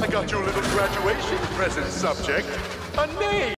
got your little graduation present, subject. A name!